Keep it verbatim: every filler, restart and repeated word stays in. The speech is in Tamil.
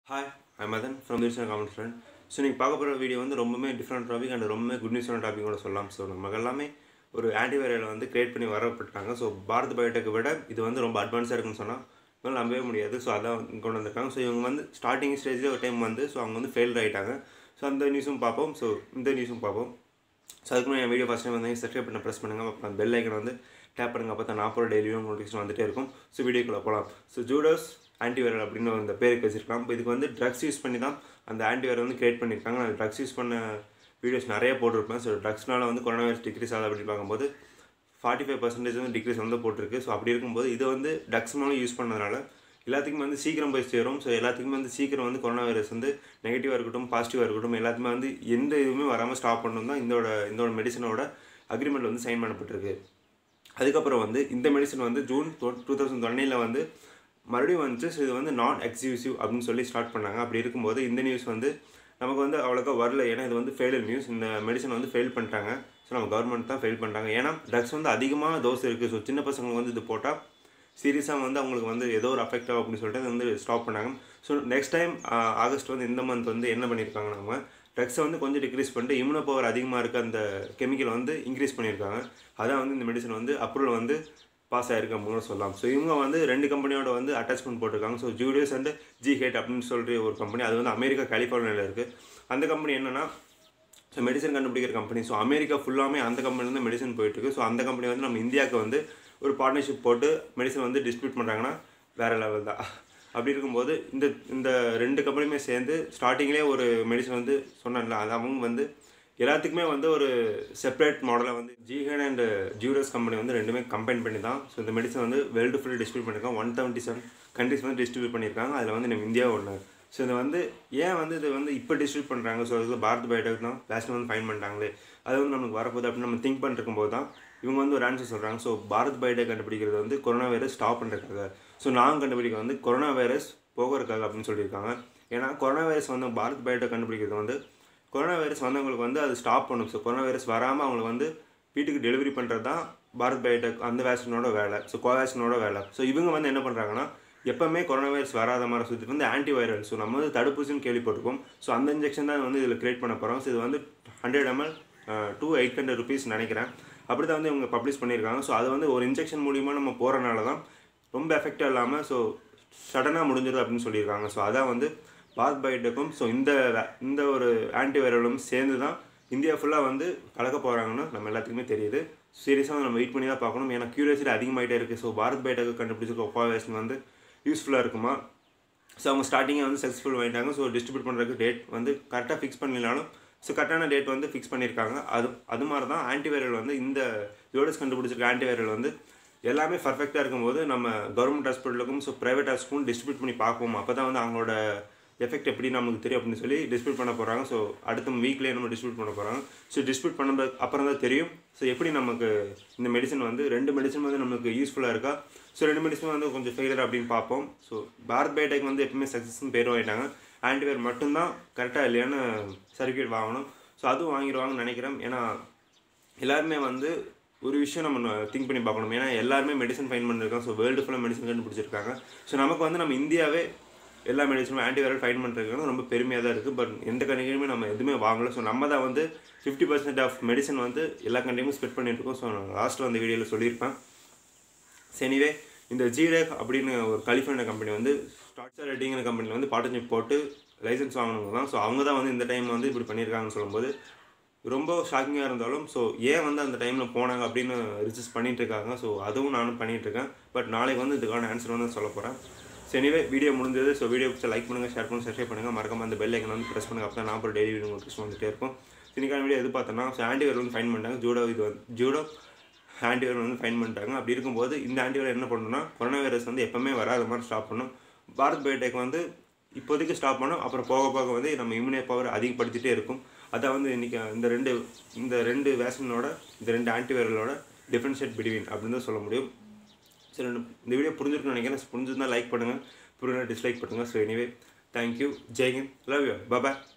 Hi, I'm Madan from the Comment Friend. So, you பார்க்க போற வீடியோ வந்து ரொம்பவே டிஃபரண்ட் டாபிக் அண்ட் ரொம்பவே குட் நியூஸான டாபிக் கூட சொல்லலாம். ஸோ நம்ம எல்லாமே ஒரு ஆன்டிவைரல் வந்து கிரியேட் பண்ணி வரப்பட்டாங்க. ஸோ பாரத் பயோடெக்கை விட இது வந்து ரொம்ப அட்வான்ஸாக இருக்குன்னு சொன்னால் இவங்க நம்பவே முடியாது. ஸோ அதான் கொண்டு வந்திருக்காங்க. ஸோ இவங்க வந்து ஸ்டார்டிங் ஸ்டேஜில் ஒரு டைம் வந்து ஸோ அவங்க வந்து ஃபெயில் ஆகிட்டாங்க. ஸோ அந்த நியூஸும் பார்ப்போம். ஸோ இந்த நியூஸும் பார்ப்போம். ஸோ அதுக்கு என் வீடியோ ஃபஸ்ட் டைம் வந்து சப்ஸ்கிரைப் பண்ண ப்ரெஸ் பண்ணுங்கள். அப்புறம் பெல் ஐக்கன் வந்து டேப் பண்ணுங்கள். அப்போ தான் நான் போகிற டெய்லியும் நோட்டிஃபிகேஷன் வந்துகிட்டே இருக்கும். ஸோ வீடியோக்குள்ளே போகலாம். ஸோ ஜூடஸ் ஆன்டிவைரல் அப்படின்னு அந்த பேருக்கு வச்சிருக்கலாம். இப்போ இதுக்கு வந்து ட்ரக்ஸ் யூஸ் பண்ணி தான் அந்த ஆன்டிவைரல் வந்து கிரியேட் பண்ணியிருக்காங்க. நான் ட்ரக்ஸ் யூஸ் பண்ண வீடியோஸ் நிறைய போட்டிருப்பேன். ஸோ ட்ரக்ஸ்னால வந்து கொரோனா வைரஸ் டிக்ரீஸ் ஆகுது அப்படின்னு பார்க்கும்போது ஃபார்ட்டி ஃபைவ் பர்சன்டேஜ் வந்து டிக்ரீஸ் வந்து போட்டிருக்கு. ஸோ அப்படி இருக்கும்போது இது வந்து ட்ரக்ஸ் மூலம் யூஸ் பண்ணதுனால எல்லாத்துக்குமே வந்து சீக்கிரம் போய் சேரும். ஸோ எல்லாத்துக்குமே வந்து சீக்கிரம் வந்து கொரோனா வைரஸ் வந்து நெகட்டிவாக இருக்கட்டும் பாசிட்டிவாக இருக்கட்டும் எல்லாத்துக்குமே வந்து எந்த இதுவுமே வராமல் ஸ்டாப் பண்ணணும் தான் இதோட இதோட மெடிசனோட அக்ரிமெண்ட் வந்து சைன் பண்ணப்பட்டிருக்கு. அதுக்கப்புறம் வந்து இந்த மெடிசன் வந்து ஜூன் டூ தௌசண்ட் டுவெண்ட்டியில் வந்து மறுபடியும் வந்துச்சு. ஸோ இது வந்து நான் எக்ஸ்க்ளூசிவ் அப்படின்னு சொல்லி ஸ்டார்ட் பண்ணாங்க. அப்படி இருக்கும்போது இந்த நியூஸ் வந்து நமக்கு வந்து அவ்வளோக்கா வரல. ஏன்னா இது வந்து ஃபெயிலியர் நியூஸ். இந்த மெடிசன் வந்து ஃபெயில் பண்ணிட்டாங்க. ஸோ நம்ம கவர்மெண்ட் தான் ஃபெயில் பண்ணிட்டாங்க. ஏன்னா ட்ரக்ஸ் வந்து அதிகமாக டோஸ் இருக்குது. ஸோ சின்ன பசங்களுக்கு வந்து இது போட்டால் சீரியஸாக வந்து அவங்களுக்கு வந்து ஏதோ ஒரு அஃபெக்ட் ஆகும் அப்படின்னு சொல்லிட்டு அது வந்து ஸ்டாப் பண்ணாங்க. ஸோ நெக்ஸ்ட் டைம் ஆகஸ்ட் வந்து இந்த மந்த் வந்து என்ன பண்ணியிருக்காங்க, நம்ம ட்ரக்ஸை வந்து கொஞ்சம் டிக்ரீஸ் பண்ணிட்டு இம்யூனோ பவர் அதிகமாக இருக்க அந்த கெமிக்கல் வந்து இன்க்ரீஸ் பண்ணியிருக்காங்க. அதான் வந்து இந்த மெடிசன் வந்து அப்ரூவல் வந்து பாஸ் ஆகிருக்கு அப்படின்னு சொல்லலாம். ஸோ இவங்க வந்து ரெண்டு கம்பெனியோட வந்து அட்டாச்மெண்ட் போட்டிருக்காங்க. ஸோ ஜூடியஸ் அண்ட் ஜிஹெட் அப்படின்னு சொல்லிட்டு ஒரு கம்பெனி, அது வந்து அமெரிக்கா கலிஃபோர்னியாவில் இருக்குது. அந்த கம்பெனி என்னென்னா ஸோ மெடிசன் கண்டுபிடிக்கிற கம்பெனி. ஸோ அமெரிக்கா ஃபுல்லாமே அந்த கம்பெனி வந்து மெடிசன் போயிட்டுருக்கு. ஸோ அந்த கம்பெனி வந்து நம்ம இந்தியாவுக்கு வந்து ஒரு பார்ட்னர்ஷிப் போட்டு மெடிசன் வந்து டிஸ்ட்ரிபியூட் பண்ணுறாங்கன்னா வேறு லெவல் தான். அப்படி இருக்கும்போது இந்த இந்த ரெண்டு கம்பெனியுமே சேர்ந்து ஸ்டார்டிங்லேயே ஒரு மெடிசன் வந்து சொன்னால அது அவங்க வந்து எல்லாத்துக்குமே வந்து ஒரு செப்பரேட் மாடலை வந்து ஜிஹெட் அண்ட் ஜூடஸ் கம்பெனி வந்து ரெண்டுமே கம்பைன் பண்ணி தான் ஸோ இந்த மெடிசன் வந்து வேர்ல்டு ஃபுல்லாக டிஸ்ட்ரிபியூட் பண்ணியிருக்காங்க. ஒன் செவன்ட்டி செவன் கண்ட்ரிஸ் வந்து டிஸ்ட்ரிபியூட் பண்ணியிருக்காங்க. அதில் வந்து நம்ம இந்தியா ஒன்று. ஸோ இது வந்து ஏன் வந்து இது வந்து இப்போ டிஸ்ட்ரிபியூட் பண்ணுறாங்க? ஸோ அதுக்கு பாரத் பயோடெக் தான் லாஸ்ட் வந்து ஃபைன் பண்ணிட்டாங்களே, அது வந்து நமக்கு வரப்போகுது அப்படின்னு நம்ம திங்க் பண்ணிருக்கும் போது தான் இவங்க வந்து ஒரு ஆன்சர் சொல்கிறாங்க. ஸோ பாரத் பயோடெக் கண்டுபிடிக்கிறது வந்து கொரோனா வைரஸ் ஸ்டாப் பண்ணுறதுக்காக, ஸோ நாங்கள் கண்டுபிடிக்க வந்து கொரோனா வைரஸ் போகிறதுக்காக அப்படின்னு சொல்லியிருக்காங்க. ஏன்னா கொரோனா வைரஸ் வந்து பாரத் பயோடெக் கண்டுபிடிக்கிறது வந்து கொரோனா வைரஸ் வந்தவங்களுக்கு வந்து அது ஸ்டாப் பண்ணும். ஸோ கொரோனா வைரஸ் வராமல் அவங்களுக்கு வந்து வீட்டுக்கு டெலிவரி பண்ணுறது தான் பாரத் பயோடெக் அந்த வேக்சினோட வேலை, ஸோ கோவேக்சினோட வேலை. ஸோ இவங்க வந்து என்ன பண்ணுறாங்கன்னா எப்போவுமே கொரோனா வைரஸ் வராத மாதிரி சுற்றி வந்து ஆன்டிவைரல், ஸோ நம்ம வந்து தடுப்பூசின்னு கேள்விப்பட்டிருக்கோம். ஸோ அந்த இன்ஜெக்ஷன் தான் வந்து இதில் கிரியேட் பண்ண போகிறோம். ஸோ இது வந்து hundred ML to eight hundred rupees நினைக்கிறேன், அப்படி தான் வந்து இவங்க பப்ளிஷ் பண்ணியிருக்காங்க. ஸோ அது வந்து ஒரு இன்ஜெக்ஷன் மூலிமா நம்ம போகிறனால தான் ரொம்ப எஃபெக்டாக இல்லாமல் ஸோ சடனாக முடிஞ்சிடும் அப்படின்னு சொல்லியிருக்காங்க. ஸோ அதான் வந்து பாரத் பயோடெக்கும் ஸோ இந்த இந்த ஒரு ஆன்டிவைரலும் சேர்ந்து தான் இந்தியா ஃபுல்லாக வந்து கலக்க போகிறாங்கன்னு நம்ம எல்லாத்துக்குமே தெரியுது. சீரியஸாக நம்ம வெயிட் பண்ணி தான் பார்க்கணும். ஏன்னா க்யூரியாசிட்டி அதிகமாகிட்டே இருக்குது. ஸோ பாரத் பயோடெக் கண்டுபிடிச்சிருக்க கோவேக்சின் வந்து யூஸ்ஃபுல்லாக இருக்குமா? ஸோ அவங்க ஸ்டார்டிங்கை வந்து சக்ஸஸ்ஃபுல் வாங்கிட்டாங்க. ஸோ டிஸ்ட்ரிபியூட் பண்ணுறதுக்கு டேட் வந்து கரெக்டாக ஃபிக்ஸ் பண்ணினாலும் ஸோ கரெக்டான டேட் வந்து ஃபிக்ஸ் பண்ணியிருக்காங்க. அது அது மாதிரி தான் ஆன்டிவைரல் வந்து இந்த ஜூடஸ் கண்டுபிடிச்சிருக்க ஆன்டிவைரல் வந்து எல்லாமே பர்ஃபெக்டாக இருக்கும்போது நம்ம கவர்மெண்ட் ஹாஸ்பிட்டலுக்கும் ஸோ ப்ரைவேட் ஹாஸ்பிட்டலும் டிஸ்ட்ரிபியூட் பண்ணி பார்ப்போம். அப்போ தான் வந்து அவங்களோட எஃபெக்ட் எப்படி நமக்கு தெரியும் அப்படின்னு சொல்லி டிஸ்ட்ரிபியூட் பண்ண போகிறாங்க. ஸோ அடுத்த வீக்லேயே நம்ம டிஸ்ட்ரிபியூட் பண்ண போகிறாங்க. ஸோ டிஸ்ட்ரிபியூட் பண்ண அப்புறம் தான் தெரியும் ஸோ எப்படி நமக்கு இந்த மெடிசன் வந்து ரெண்டு மெடிசன் வந்து நமக்கு யூஸ்ஃபுல்லாக இருக்கா, ஸோ ரெண்டு மெடிசன் வந்து கொஞ்சம் ஃபெயிலியர் அப்படின்னு பார்ப்போம். ஸோ பாரத் பயோடெக் வந்து எப்பவுமே சக்ஸஸ்ன்னு பேர் வாங்கிட்டாங்க. ஆன்டிவைரல் மட்டும்தான் கரெக்டாக இல்லையான்னு சர்டிஃபிகேட் வாங்கணும். ஸோ அதுவும் வாங்கிடுவாங்கன்னு நினைக்கிறேன். ஏன்னா எல்லாருமே வந்து ஒரு விஷயம் நம்ம திங்க் பண்ணி பார்க்கணும். ஏன்னா எல்லாருமே மெடிசன் ஃபைன் பண்ணியிருக்காங்க. ஸோ வேர்ல்டு ஃபுல்லாக மெடிசன் கண்டுபிடிச்சிருக்காங்க. ஸோ நமக்கு வந்து நம்ம இந்தியாவே எல்லா மெடிசனும் ஆன்டிவைரல் ஃபைன் பண்ணுறதுக்கு ரொம்ப பெருமையாக தான் இருக்குது. பட் எந்த கண்ட்ரியுமே நம்ம எதுவுமே வாங்கலை. ஸோ நம்ம தான் வந்து ஃபிஃப்டி பர்சன்ட் ஆஃப் மெடிசன் வந்து எல்லா கண்ட்ரியுமே ஸ்பெட் பண்ணியிருக்கோம். ஸோ நான் லாஸ்ட்டில் அந்த வீடியோவில் சொல்லியிருப்பேன். எனிவே இந்த ஜிலேட் அப்படின்னு ஒரு கலிஃபோர்னியா கம்பெனி வந்து ஸ்டார்ட் ரேட்டிங்கிற கம்பெனியில் வந்து பார்ட்னர்ஷிப் போட்டு லைசன்ஸ் வாங்கினவங்க தான். ஸோ அவங்க தான் வந்து இந்த டைம் வந்து இப்படி பண்ணியிருக்காங்கன்னு சொல்லும்போது ரொம்ப ஷாக்கிங்காக இருந்தாலும் ஸோ ஏன் வந்து அந்த டைமில் போனாங்க அப்படின்னு ரிசர்ச் பண்ணிகிட்டு இருக்காங்க. ஸோ அதுவும் நானும் பண்ணிகிட்ருக்கேன். பட் நாளைக்கு வந்து இதுக்கான ஆன்சர் வந்து சொல்ல போகிறேன். ஸோ எனிவே வீடியோ முடிஞ்சது. ஸோ வீடியோ பிடிச்சா லைக் பண்ணுங்கள், ஷேர் பண்ணுங்கள், சப்ஸ்கிரைப் பண்ணுங்கள், மறக்காம அந்த பெல் ஐக்கன் வந்து ப்ரெஸ் பண்ணுங்கள். அப்போ தான் நான் ஒரு டெய்லி வீடியோ நோட்டிஃபிகேஷன் வந்துகிட்டே இருக்கும். இன்னைக்கான வீடியோ எது பார்த்தோன்னா ஸோ ஆன்டிவைரல் வந்து ஃபைன் பண்ணிட்டாங்க. ஜூடோ இது வந்து ஜூடோ ஆன்டிவைரல் வந்து ஃபைன் பண்ணிட்டாங்க. அப்படி இருக்கும்போது இந்த ஆன்டிவைரல் என்ன பண்ணணும்னா கொரோனா வைரஸ் வந்து எப்போவுமே வராத மாதிரி ஸ்டாப் பண்ணும். பாரத் பயோடெக் வந்து இப்போதைக்கு ஸ்டாப் பண்ணும். அப்புறம் போக போக வந்து நம்ம இம்யூனோ பவர் அதிகப்படுத்திகிட்டே இருக்கும். அதான் வந்து இன்றைக்கி இந்த ரெண்டு இந்த ரெண்டு வேக்சினோட இந்த ரெண்டு ஆன்டிவைரலோட டிஃப்ரென்ஷியேட் பிட்வீன் அப்படின்னு தான் சொல்ல முடியும். சரி, இந்த வீடியோ புரிஞ்சிருக்குன்னு நினைக்கிறேன். புரிஞ்சிருந்தால் லைக் பண்ணுங்கள், புரியல டிஸ்லைக் பண்ணுங்கள். So anyway thank you, Jai Hind, love you, bye.